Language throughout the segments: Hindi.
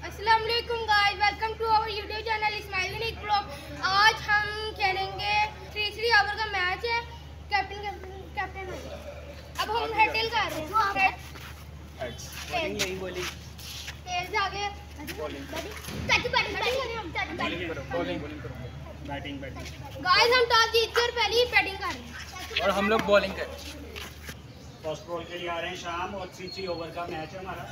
अस्सलाम वालेकुम guys, welcome to our YouTube channel Ismail unique blog. आज हम खेलेंगे 3 ओवर का मैच है। कैप्टन अब हम हेडल कर रहे हैं। तेल से आगे गाइस, हम टॉस जीतकर पहले ही बैटिंग कर रहे हैं और हम लोग बॉलिंग कर रहे हैं। फर्स्ट बॉल के लिए आ रहे हैं शाम और 3 ओवर का मैच है हमारा।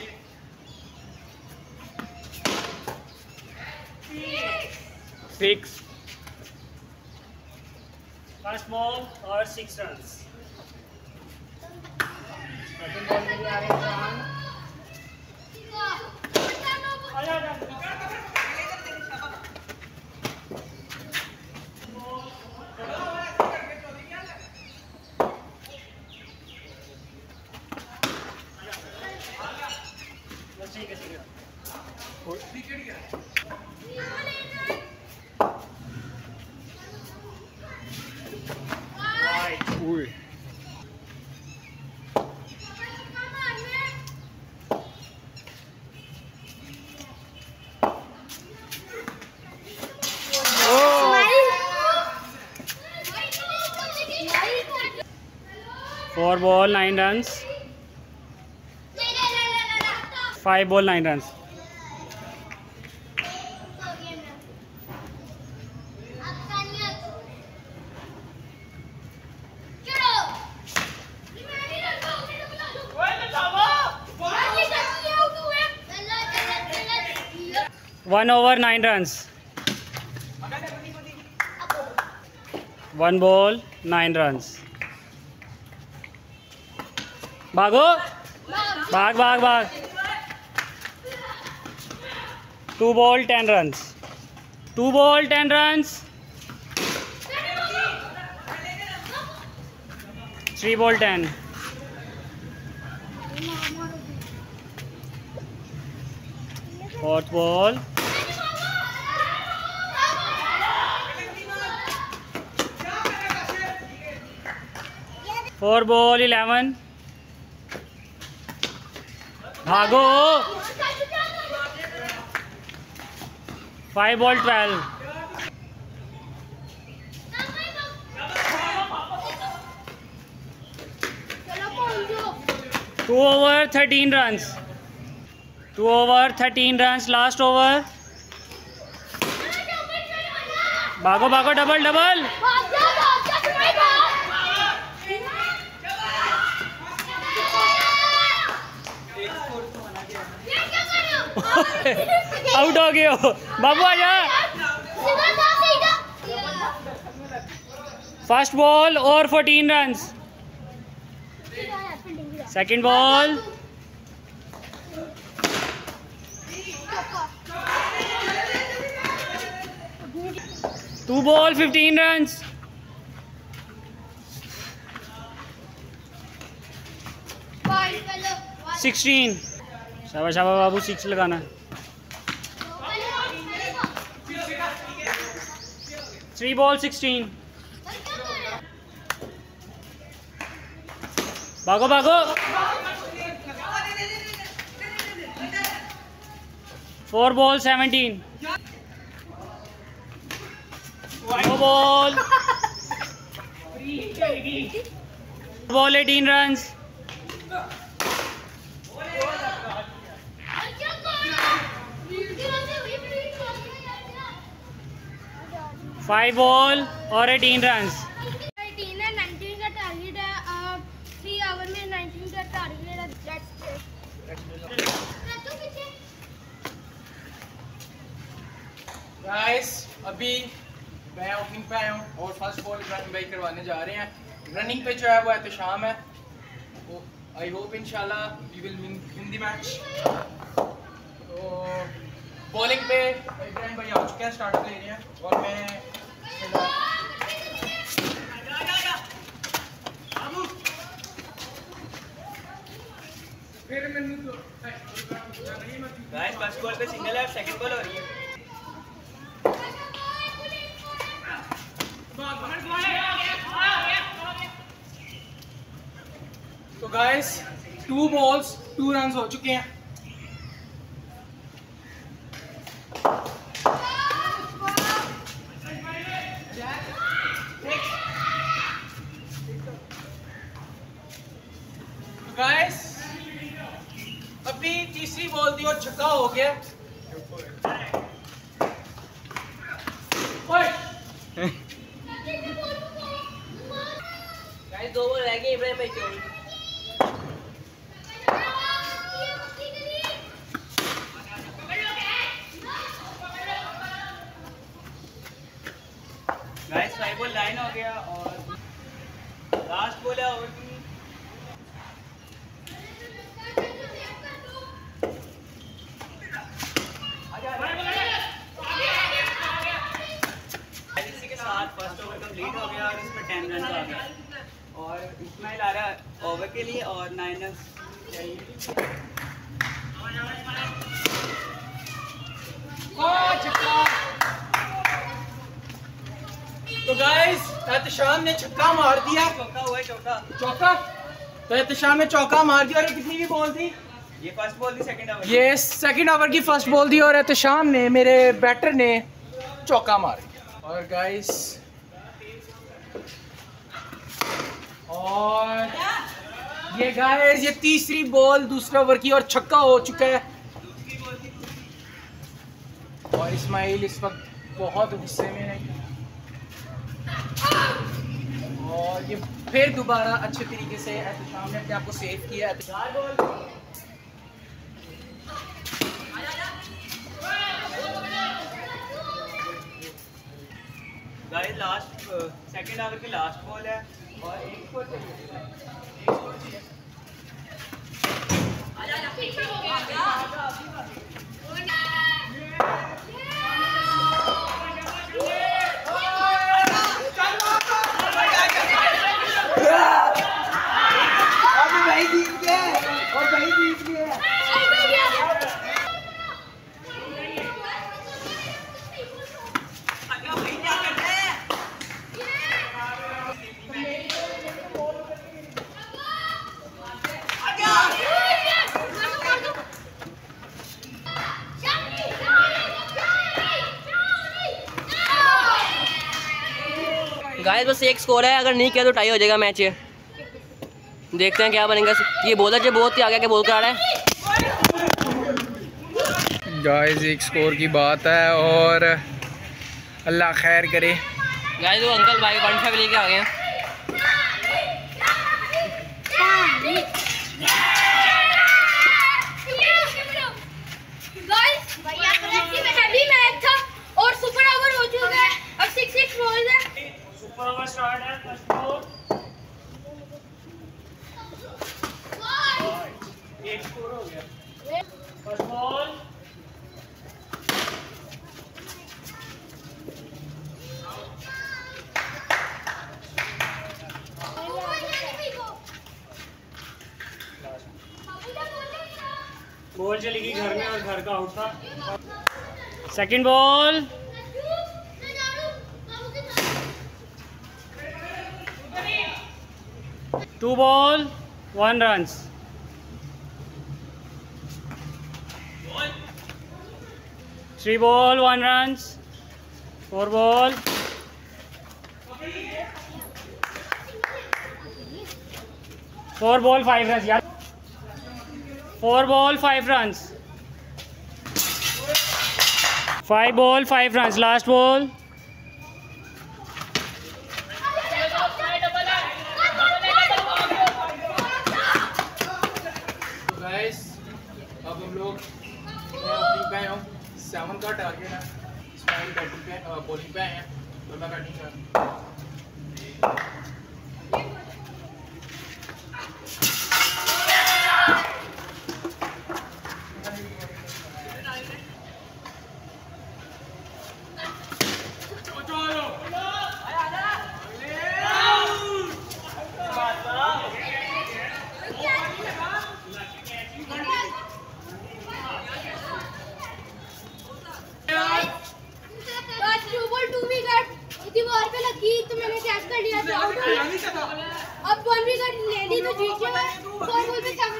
6 फर्स्ट बॉल और 6 रन। सेकंड बॉल के लिए आ रहे हैं शाम। Ui. Four ball 9 runs. 5 ball 9 runs. One over 9 runs. 1 ball 9 runs. भागो, भाग भाग भाग। 2 ball 10 runs. 2 ball 10 runs. 3 ball 10. Fourth ball. 4 ball 11. भागो। 5 ball 12. 2 over 13 runs. 2 over 13 runs. Last over. भागो भागो, डबल डबल। आउट हो गए हो बाबू, आजा। फर्स्ट बॉल और 14 runs. Second ball. 2 ball 15 runs. 16। शाबाश शाबाश बाबू, 6 लगाना। 3 ball 16। भागो भागो। 4 ball 17। 2 ball 18 runs। 5 ball और 18 runs। 18 है, 19 का टारगेट है। अब 3 ओवर में 19 का टारगेट है। गाइस, अभी मैं ओपनिंग पे आया हूँ और फर्स्ट बॉल इब्राहिम भाई करवाने जा रहे हैं। रनिंग पे जो है वो एहतशाम है। आई होप इंशाल्लाह we will win the match. तो बॉलिंग पे इब्राहिम भाई आ चुके हैं, स्टार्ट ले रहे हैं और मैं गाइस फर्स्ट बॉल पे सिंगल है, सेकंड बॉल हो रही है। तो गाइस 2 balls 2 runs हो चुके हैं। छक्का हो गया। ओए गाइस 2 बॉल रह गई इब्राहिम भाई की। गाइस 5 बॉल 9 हो गया और लास्ट बॉल है ओवर की। इसी के साथ फर्स्ट ओवर कंप्लीट हो गया और इसमें 10 रन आ गए और इस्माइल आ रहा है ओवर के लिए और 9 रन चाहिए। तो गाइस एहतशाम ने छक्का मार दिया। चौका हुआ है, चौका। चौका। तो एहतशाम ने चौका मार दिया। और ये कितनी की बॉल थी? ये फर्स्ट बॉल थी सेकंड ओवर। ये सेकंड ओवर की फर्स्ट बॉल थी और एहतशाम ने मेरे बैटर ने चौका मार दिया। और गाइस और ये गाइस ये तीसरी बॉल दूसरे ओवर की और छक्का हो चुका है। और इस्माइल इस वक्त बहुत गुस्से में है और ये फिर दोबारा अच्छे तरीके से एहतशाम ने अपने आप को सेव किया। गाइस लास्ट सेकंड ओवर की लास्ट बॉल है और एक स्कोर चाहिए। भाई जीत गए और भाई जीत गए। गाइस बस एक स्कोर है, अगर नहीं किया तो टाई हो जाएगा मैच। ये देखते हैं क्या बनेगा। ये बॉलर जो बहुत ही आगे के बॉल करा रहा है। गाइस एक स्कोर की बात है और अल्लाह खैर करे। गाइस वो अंकल भाई 1.5 लेके आ गए हैं। हैवी मैच था और सुपर ओवर हो चुका है। अब 6 बॉल है। सुपर ओवर स्टार्ट है। फर्स्ट बॉल एक स्कोर हो गया। फर्स्ट बॉल बॉल चली गई घर में और घर का आउट था। Second ball two ball 1 run. Three ball 1 run. 4 ball 5 run यार। 4 ball 5 run. 5 ball 5 run. Last ball guys अब हम लोग ओपनिंग पे आए हूँ। 7 का टारगेट है। इस्माइल बैटिंग पे बॉलिंग पे आए हैं तो मैं बैटिंग कर। दीवार पे लगी तो मैंने कैच कर लिया था। आउट हो गया। अब 1 विकेट ले ली तो जीत गया। 4 बॉल पे 7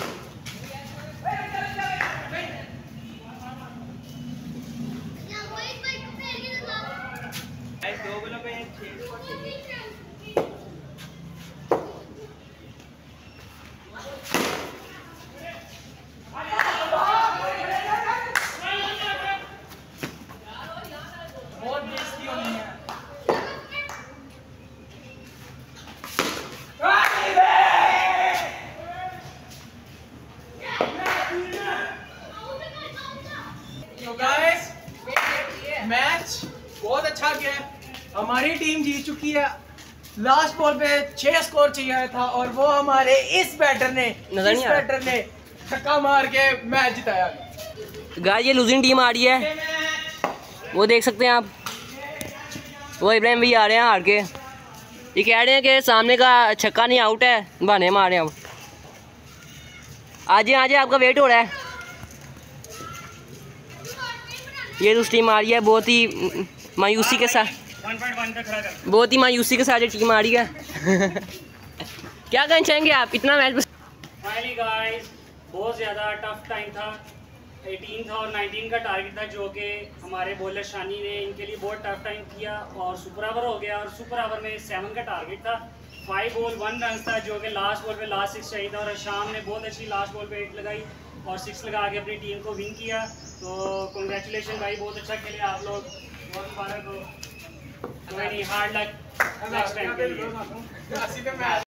रन। बहुत बेइज्जती होनी है। तो गाइस मैच बहुत अच्छा गया, हमारी टीम जीत चुकी है। लास्ट बॉल पे 6 स्कोर चाहिए था और वो हमारे इस बैटर ने छक्का मार के मैच जिताया। गाइस ये लूजिंग टीम आ रही है, वो देख सकते हैं आप। वो इब्राहिम भी आ रहे हैं हार के। ये कह रहे हैं कि सामने का छक्का नहीं, आउट है, बहाने मार रहे हैं हम। आज आपका वेट हो रहा है। ये दूसरी टीम आ रही है, बहुत ही मायूसी के साथ, 1.1 पे खड़ा कर। बहुत ही मायूसी के साथ ये टीम आ रही है। क्या कहना चाहेंगे आप इतना मैच? फाइनली गाइस बहुत ज़्यादा टफ टाइम था। 18 था और 19 का टारगेट था, जो कि हमारे बॉलर शानी ने इनके लिए बहुत टफ टाइम किया और सुपर ओवर हो गया। और सुपर ओवर में 7 का टारगेट था। 5 बॉल 1 रन था, जो कि लास्ट बॉल पे लास्ट 6 चाहिए था। और शाम ने बहुत अच्छी लास्ट बॉल पे 8 लगाई और 6 लगा के अपनी टीम को विन किया। तो कंग्रेचुलेशन भाई, बहुत अच्छा खेले आप लोग, बहुत मुबारक हो। कोई नहीं, हार्ड लक नेक्स्ट टाइम के लिए।